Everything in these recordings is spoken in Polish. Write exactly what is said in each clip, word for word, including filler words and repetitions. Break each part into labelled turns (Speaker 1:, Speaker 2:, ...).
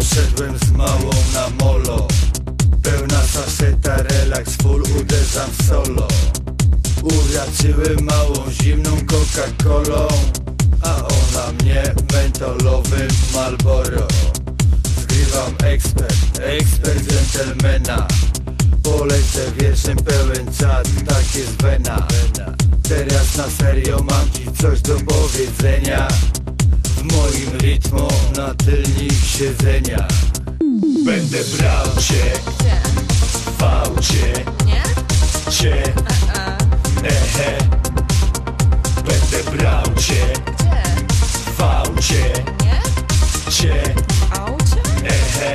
Speaker 1: Poszedłem z małą na molo, pełna saszeta, relaks full, uderzam w solo. Uraczyłem małą zimną Coca-Colą, a ona mnie mentolowym Marlboro. Zgrywam ekspert, ekspert gentlemana. Polecę wierszem pełen czad, tak jest wena. Teraz na serio mam ci coś do powiedzenia. W moim rytmu na tylnik siedzenia. Będę brał cię w aucie, cię, ehe. Będę brał cię w aucie, cię, ehe.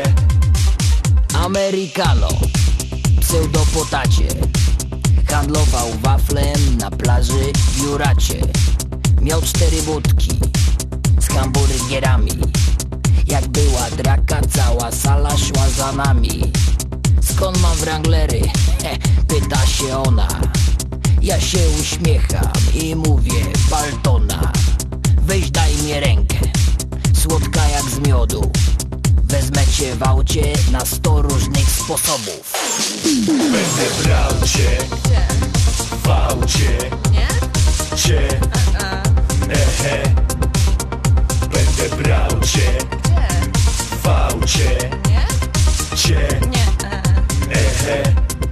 Speaker 2: Americano, pseudopotacie, handlował waflem na plaży w Juracie. Miał cztery budki z hamburgerami. Jak była draka, cała sala szła za nami. Skąd mam wranglery? He, pyta się ona. Ja się uśmiecham i mówię Baltona. Weź daj mi rękę, słodka jak z miodu. Wezmę cię w aucie na sto różnych sposobów.
Speaker 1: Będę brał cię w aucie, cię, ehe. Będę brał cię w aucie, cię, ehe.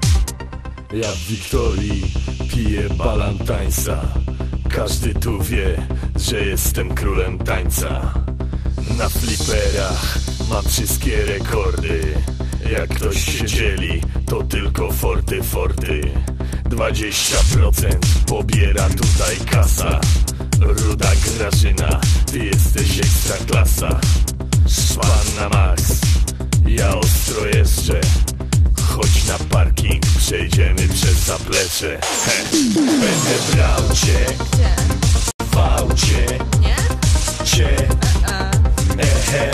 Speaker 1: Ja w Wiktorii piję balantańsa. Każdy tu wie, że jestem królem tańca. Na fliperach mam wszystkie rekordy. Jak ktoś się dzieli, to tylko forty, forty. Dwadzieścia procent pobiera tutaj kasa. Ruda Grażyna, ty jesteś ekstra klasa. Szpan na max, ja ostro jeżdżę. Chodź na parking, przejdziemy przez zaplecze. He. Będę brał cię w aucie, cię, ehe.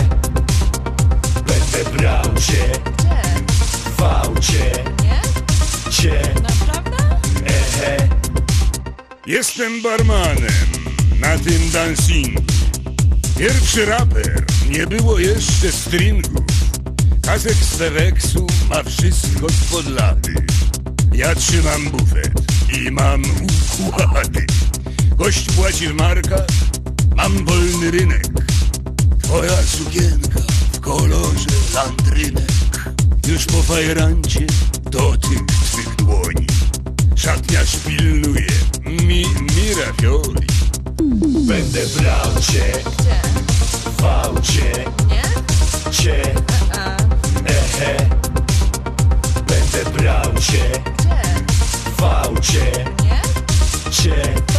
Speaker 1: Będę brał cię w aucie, cię, ehe.
Speaker 3: Jestem barmanem na tym dancingu. Pierwszy raper, nie było jeszcze stringów. Kazek z Peweksu ma wszystko spod lady. Ja trzymam bufet i mam układy. Gość płaci w markach, mam wolny rynek. Twoja sukienka w kolorze landrynek. Już po fajrancie dotyk twych dłoni. Szatniarz pilnuje mi, mi ravioli.
Speaker 1: Będę brał cię w aucie, cię, ehe. Będę brał cię w aucie, cię,